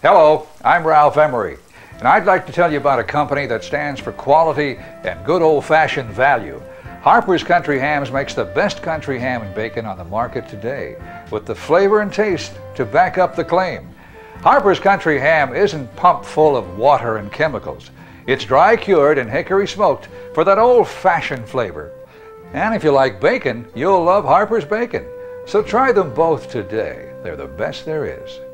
Hello, I'm Ralph Emery, and I'd like to tell you about a company that stands for quality and good old-fashioned value. Harper's Country Hams makes the best country ham and bacon on the market today, with the flavor and taste to back up the claim. Harper's Country Ham isn't pumped full of water and chemicals. It's dry cured and hickory smoked for that old-fashioned flavor. And if you like bacon, you'll love Harper's Bacon. So try them both today. They're the best there is.